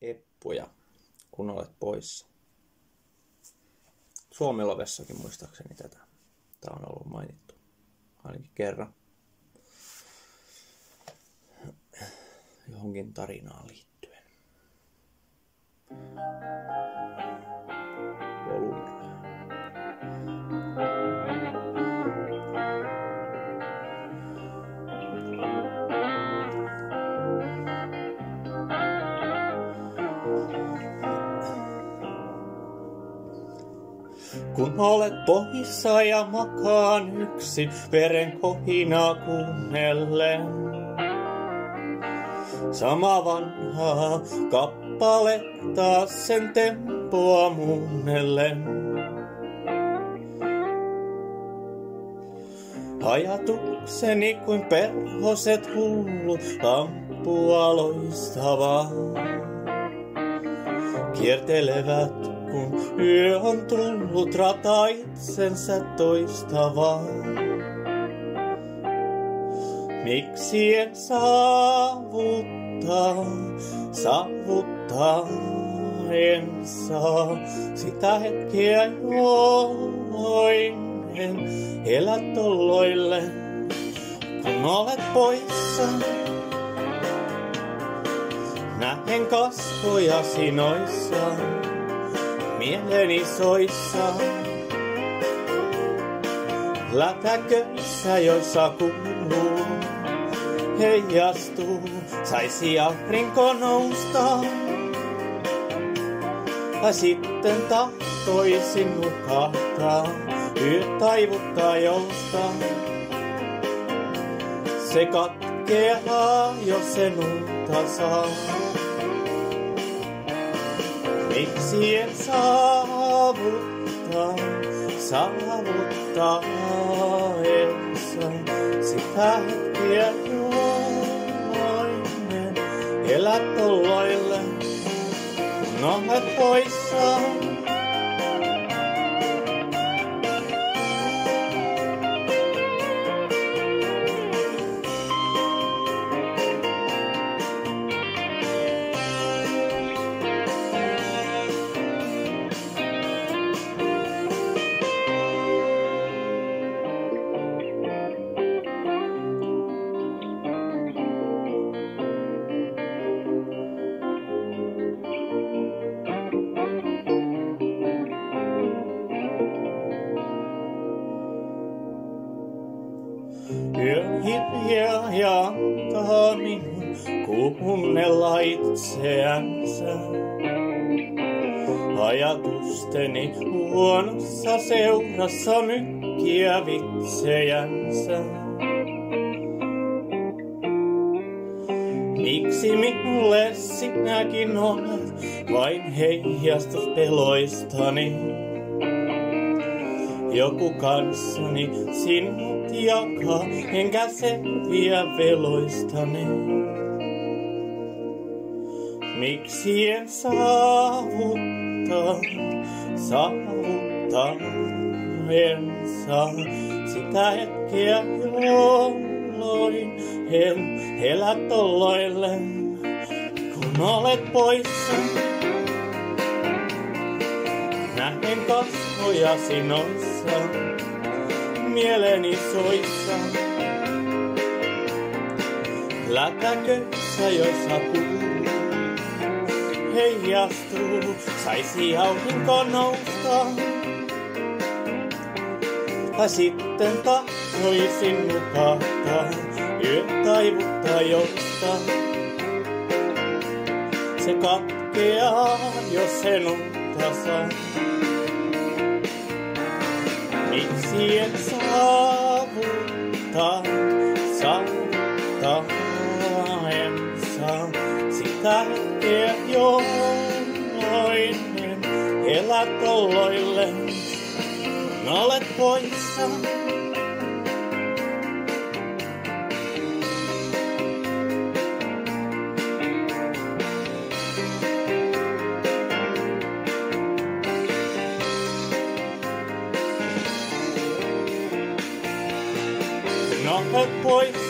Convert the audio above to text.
Eppuja, kun olet poissa. Suomilovessakin muistaakseni tätä. Tämä on ollut mainittu ainakin kerran. Johonkin tarinaan liittyen. Volume. Kun olet poissa ja makaan yksin, veren kohinaa kuunnellen. Sama vanhaa kappale taas sen tempoa muunnellen. Ajatukseni kuin perhoset hullu lampua loistavaa. Kiertelevät kun yö on tullut rata itsensä toistavaa. Miksi en saavuttaa en saa sitä hetkeä, jolloin en elä tolloille, kun olet poissa. Näen kasvojasi noissa, mieleni soissa. Lätäköissä, joissa kuuluu, heijastuu, saisi aurinko nousta. Ja sitten tahtoisin nukahtaa, yö taivuttaa joustaa. Se katkeaa, jos sen unta saa. Miksi en saavuttaa en saa sitä hetkeä, jolloin en elä tolloille, kun olet poissa. Yö hiljaa ja antaa minun kuunnella itseänsä. Ajatusteni huonossa seurassa mykkiä vitsejänsä. Miksi minulle sinäkin olet vain heijastus peloistani? Joku kanssani sinut jakaa, enkä selviä veloistani. Miksi en saavuttaa en saa sitä hetkeä, jolloin en elä tolloille, kun olet poissa. Näen kasvojasi noissa, mieleni soissa. Lätäköissä, joissa kuuluu, heijastuu, saisi aurinko nousta. Ja sitten tahtoisin nukahtaa, yö taivuttaa joustaa. Se katkeaa, jos sen unta saa. Miksi en saavuttaa en saa sitä hetkeä, jolloin en elä tolloille, kun olet poissa. Olet poissa.